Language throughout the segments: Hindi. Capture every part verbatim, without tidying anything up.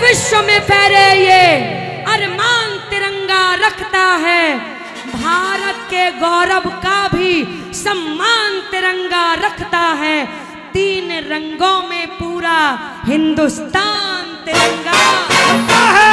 विश्व में फहरे ये अरमान तिरंगा रखता है, भारत के गौरव का भी सम्मान तिरंगा रखता है। तीन रंगों में पूरा हिंदुस्तान तिरंगा रखता है।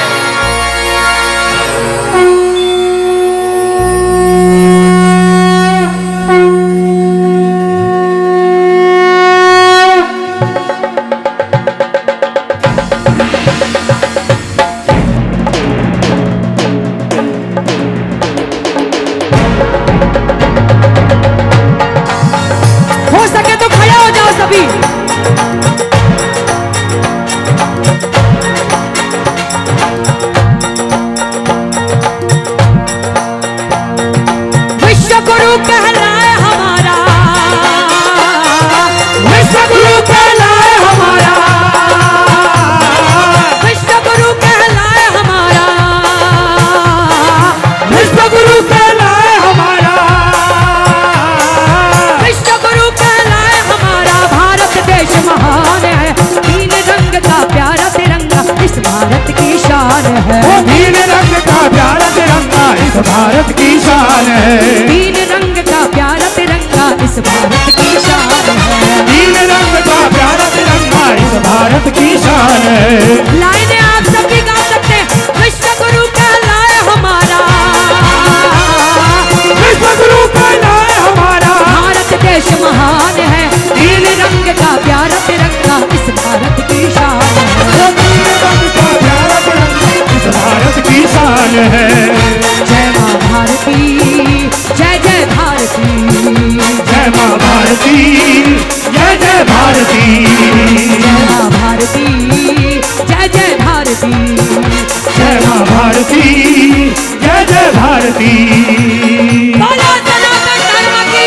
भारत की शान है, तीन रंग का प्यारा तिरंगा इस भारत की शान है। तीन रंग का प्यारा तिरंगा इस भारत की शान है। लाइनें आप सभी गा सकते हैं। विश्व गुरु कहलाए हमारा, विश्व गुरु कहलाए हमारा, भारत देश महान है। तीन रंग का प्यारा तिरंगा इस भारत की शान है। तीन रंग का प्यारा तिरंगा इस भारत की शान है। जय माँ भारती, जय जय भारती, जय माँ भारती, जय जय भारती, जय माँ भारती, जय जय भारती, जय माँ भारती, जय जय भारती। बोलो सनातन धर्म की।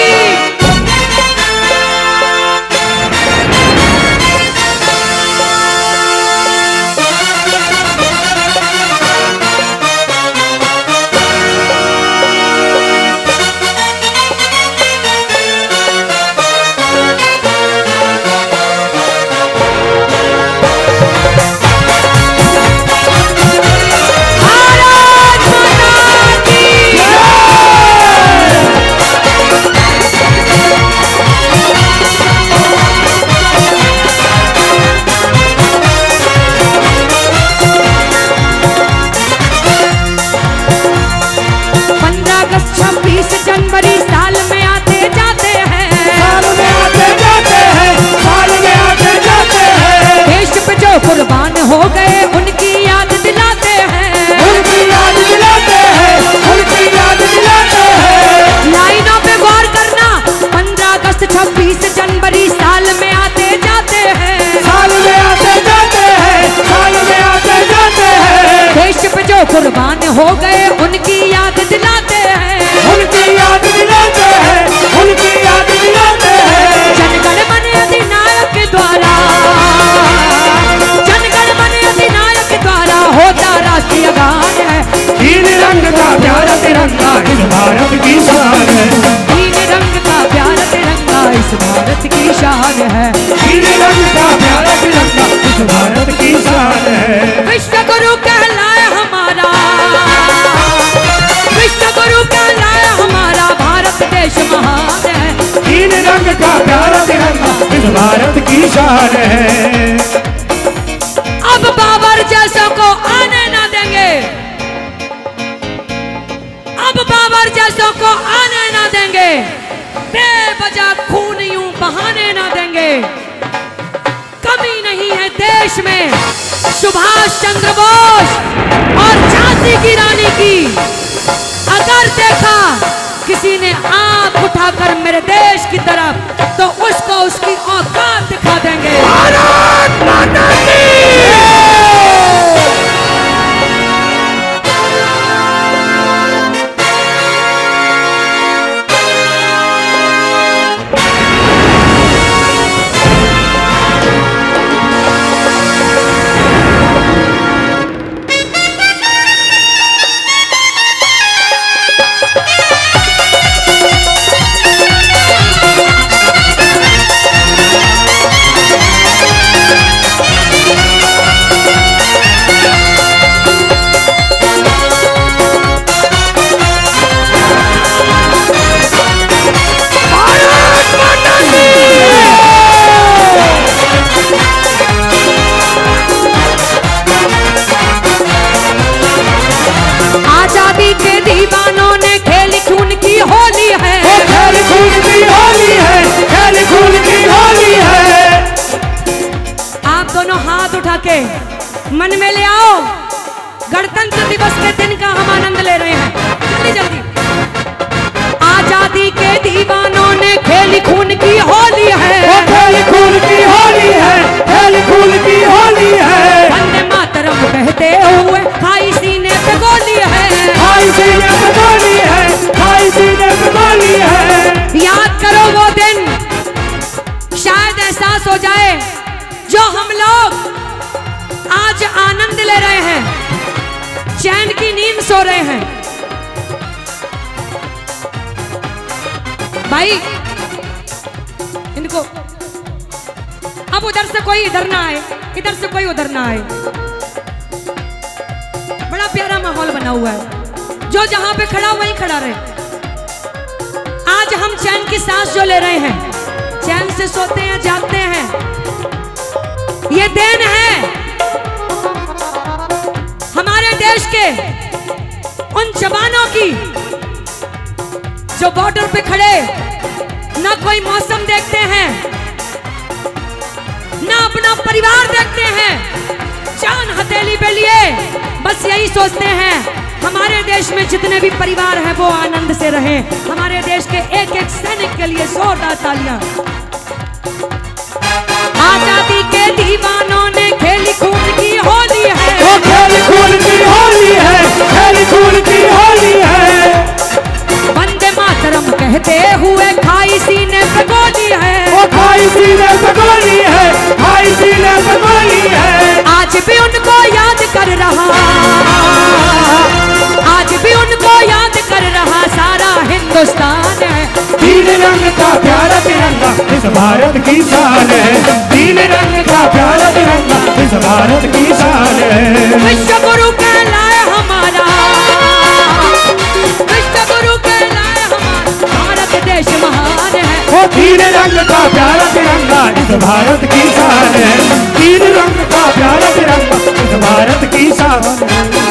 जनवरी साल में आते जाते हैं, साल में आते जाते हैं, साल में आते जाते हैं। देश पे जो कुर्बान हो गए उनकी याद दिलाते हैं, उनकी याद दिलाते हैं, उनकी याद दिलाते हैं। लाइनों पे गौर करना, पंद्रह अगस्त छब्बीस जनवरी साल में आते जाते हैं, साल में आते जाते हैं, साल में आते जाते हैं। देश पे जो कुर्बान हो गए उनकी याद दिलाते हैं, उनकी याद दिलाते हैं, उनकी याद दिलाते हैं। जनगण मन अधिनायक द्वारा, जनगण मन अधिनायक द्वारा होता राष्ट्रीय गान है। तीन रंग का प्यारा तिरंगा इस भारत की शान है। तीन रंग का प्यारा तिरंगा इस भारत की शान है। तीन रंग का प्यारा तिरंगा इस भारत की शान है। विश्व गुरु कहलाए हमारा, विश्व गुरु कहलाए हमारा, भारत देश महान है। तीन रंग का प्यारा तिरंगा इस भारत की शान है। अब बाबर जैसों को आने ना देंगे, अब बाबर जैसों को आने ना देंगे, बेवजह खून यूं बहाने ना देंगे। कमी नहीं है देश में सुभाष चंद्र बोस और झांसी की रानी की। अगर देखा किसी ने आंख उठाकर मेरे देश की तरफ तो उसको उसकी औकात दिखा देंगे। भारत माता की हाथ उठा के मन में ले आओ, गणतंत्र दिवस के दिन का हम आनंद ले रहे हैं। जल्दी जल्दी। आजादी के दीवानों ने खेली खून की होली है, खेली खून की होली है, खेली खून की होली है। वंदे मातरम कहते हुए खाई सीने पे गोली है, खाई सीने पे गोली है, खाई सीने पे गोली है। याद करो वो दिन, शायद एहसास हो जाए जो हम लोग आज आनंद ले रहे हैं, चैन की नींद सो रहे हैं। भाई इनको अब उधर से कोई इधर ना आए, इधर से कोई उधर ना आए। बड़ा प्यारा माहौल बना हुआ है, जो जहां पे खड़ा वहीं खड़ा रहे। आज हम चैन की सांस जो ले रहे हैं, चैन से सोते हैं, जागते हैं, ये देन है हमारे देश के उन जवानों की जो बॉर्डर पे खड़े ना कोई मौसम देखते हैं, ना अपना परिवार देखते हैं, जान हथेली पे लिए बस यही सोचते हैं हमारे देश में जितने भी परिवार हैं वो आनंद से रहें। हमारे देश के एक एक सैनिक के लिए जोरदार तालियां। आजादी के दीवानों ने खेली खून की होली है, वो खेली खून की होली है, खेली खून की होली है। वंदे मातरम कहते हुए खाई सीने पे गोली है, वो खाई सीने पे गोली है, खाई सीने पे गोली है। आज भी उनको याद कर रहा, आज भी उनको याद कर रहा सारा हिंदुस्तान है। तीन रंग का प्यारा तिरंगा इस भारत की शान है, तीन रंग का प्यारा तिरंगा इस भारत की शान है। विश्व गुरु कहलाए हमारा, विश्व गुरु कहलाए हमारा भारत देश महान है। वो तीन रंग का प्यारा तिरंगा इस भारत की शान है, तीन रंग का प्यारा तिरंगा इस भारत की शान है।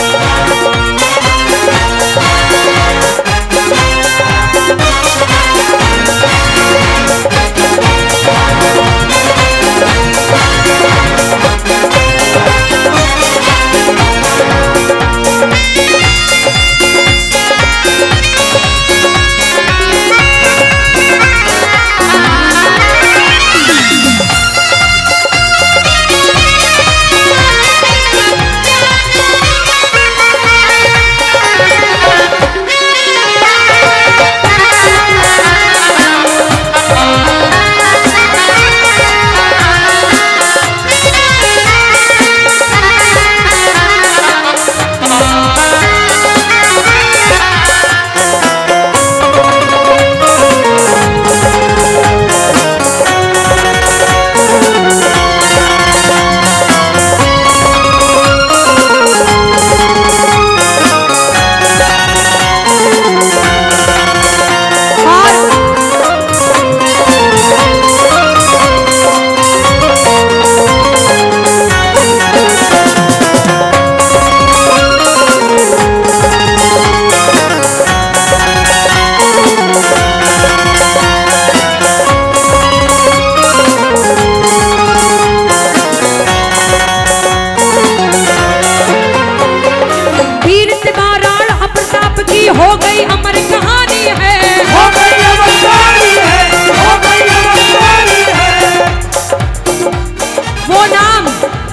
हो गई अमर कहानी है, हो गई अमर कहानी है, हो गई अमर कहानी है। वो नाम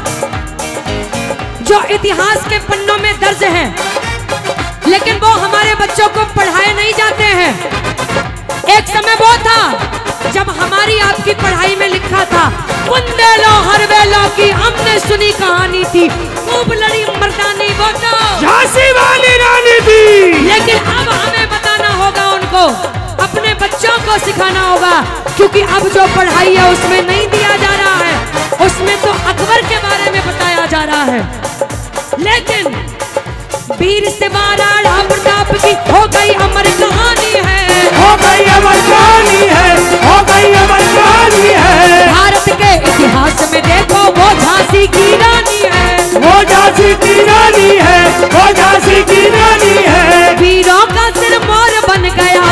जो इतिहास के पन्नों में दर्ज है, लेकिन वो हमारे बच्चों को पढ़ाए नहीं जाते हैं। एक समय वो था जब हमारी आपकी पढ़ाई में लिखा था बुंदेलो हर वेलो की हमने सुनी कहानी थी, खूब लड़ी मर्दानी वो तो झांसी वाली रानी थी। लेकिन अब हमें बताना होगा उनको, अपने बच्चों को सिखाना होगा, क्योंकि अब जो पढ़ाई है उसमें नहीं दिया जा रहा है, उसमें तो अकबर के बारे में बताया जा रहा है। लेकिन वीर सिवारा प्रताप की हो गई अमर कहानी है, हो गई अमर कहानी है, हो गई अमर कहानी है। भारत के इतिहास में देखो वो झांसी की रानी है, वो झांसी की रानी है, वो झांसी की रानी है। वीरों का सिर मोर बन गया,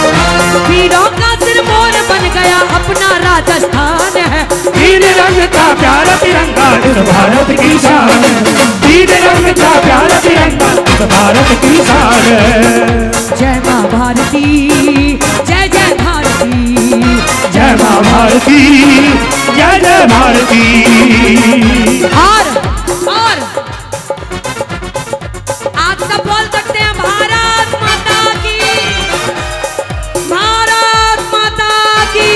वीरों का सिर मोर बन गया अपना राजस्थान है। तीन रंग का की शान है, तीन रंग का प्यारा तिरंगा इस भारत की शान है। जय माँ भारती, जय जय भारती, जय माँ भारती, जय जय भारती। और और आप सब बोल सकते हैं भारत माता की, भारत माता की।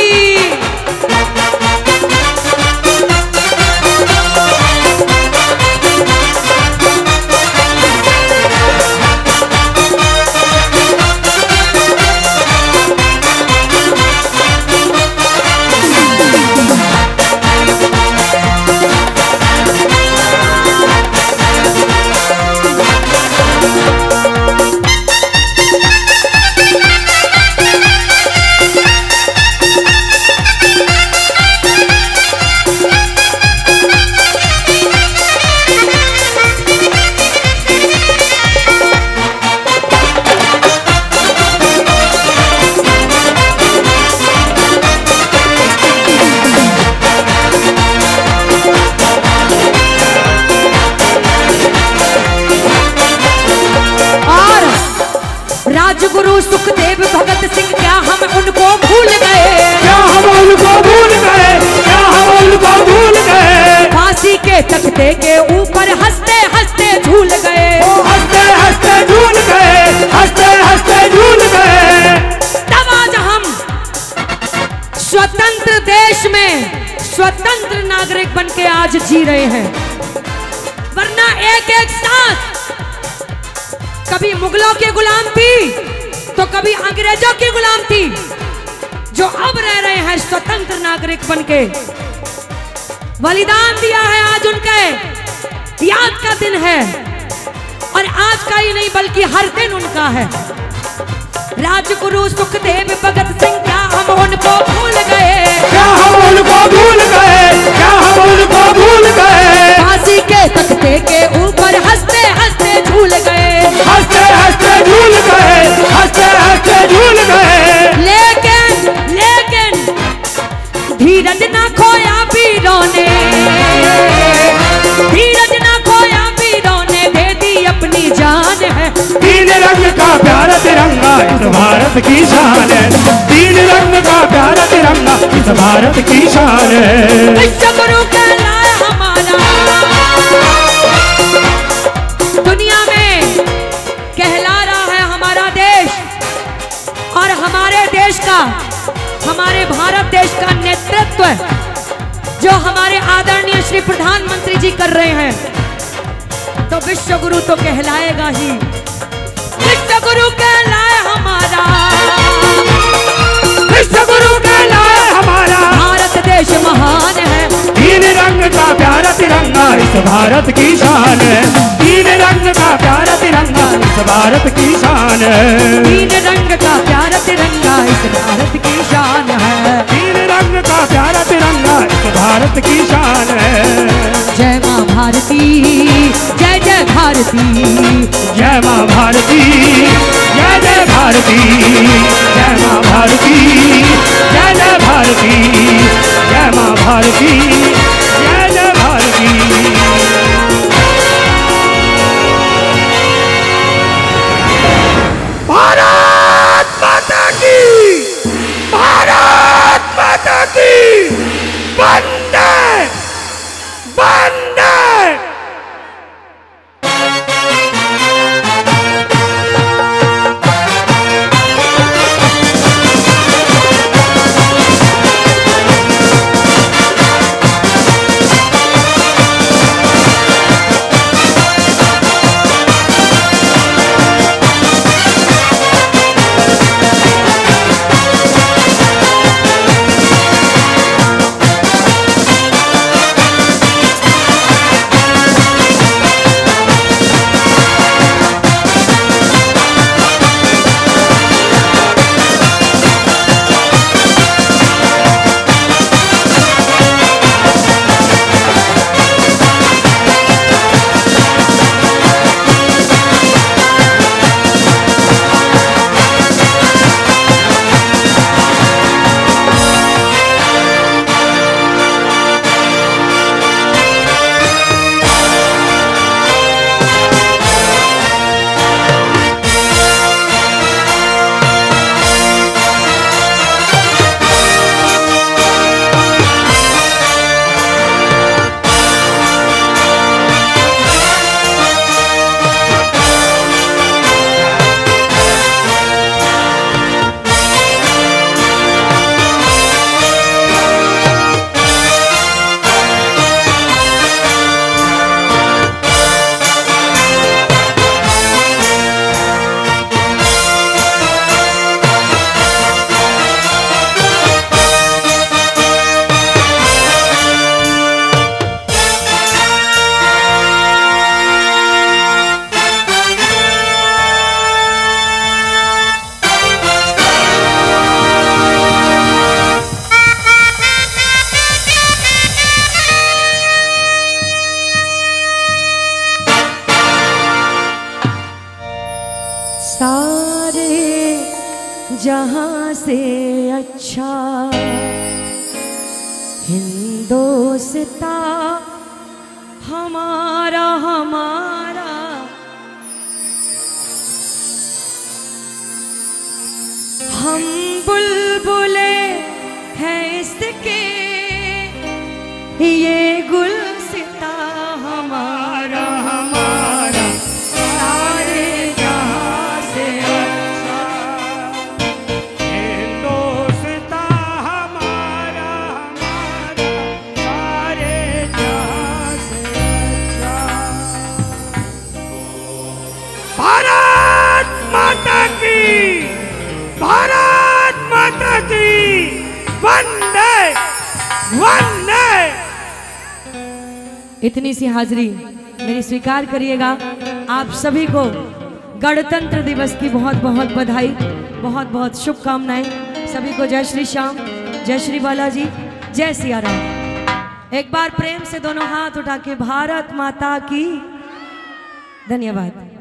राजगुरु सुखदेव भगत सिंह क्या हम उनको भूल गए, क्या हम उनको भूल गए, क्या हम उनको भूल गए। फांसी के तख्ते के ऊपर हंसते हंसते झूल गए, हंसते हंसते झूल गए, हंसते हंसते झूल गए। तब आज हम स्वतंत्र देश में स्वतंत्र नागरिक बन के आज जी रहे हैं, वरना एक एक सांस कभी मुगलों के गुलाम थी तो कभी अंग्रेजों की गुलाम थी, जो अब रह रहे हैं स्वतंत्र नागरिक बनके। बलिदान दिया है, आज उनके याद का दिन है, और आज का ही नहीं बल्कि हर दिन उनका है। राजगुरु सुखदेव भगत सिंह क्या हम उनको भूल गए, क्या हम उनको भूल गए, क्या हम उनको भूल गए। फांसी के तख्ते के ऊपर हंसते हंसते झूल गए, हंसते हंसते झूल गए, हंसते हंसते झूल गए। लेकिन लेकिन धीरज ना खोया वीरों ने, धीरज ना खोया वीरों ने, दे दी अपनी जान है। तीन रंग का प्यारा तिरंगा इस भारत की शान है, तीन रंग का प्यारा तिरंगा इस भारत की शान है। विश्व गुरु कहलाए हमारा, दुनिया में कहला रहा है हमारा देश, और हमारे देश का, हमारे भारत देश का नेतृत्व जो हमारे आदरणीय श्री प्रधानमंत्री जी कर रहे हैं, तो विश्व गुरु तो कहलाएगा ही। विश्व गुरु कहलाए हमारा, विश्व गुरु कहलाए हमारा, भारत देश महान है। तीन रंग का प्यारा तिरंगा इस भारत की शान है, तीन रंग का प्यारा तिरंगा इस भारत की शान है। तीन रंग का प्यारा तिरंगा इस भारत की शान है, तीन रंग का प्यारा तिरंगा इस भारत की शान है। जय माँ भारती, जय जय भारती, जय माँ भारती, जय जय भारती, जय माँ भारती, जय जय भारती, जय माँ भारती, जय जय भारती। भारत माता की, भारत माता की, वंदे वंदे। जहां से अच्छा हिंदोस्ता हमारा हमारा हम बुलबुले हैं इसके ये गुलसिता हमारा हमारा सारे जहां से अच्छा हिंदोस्तां हमारा हमारा सारे जहां से अच्छा। भारत माता की, भारत माता की वंदे वंदे। इतनी सी हाजिरी मेरी स्वीकार करिएगा। आप सभी को गणतंत्र दिवस की बहुत बहुत बधाई, बहुत बहुत शुभकामनाएं। सभी को जय श्री श्याम, जय श्री बालाजी, जय सिया राम। एक बार प्रेम से दोनों हाथ उठा के भारत माता की। धन्यवाद।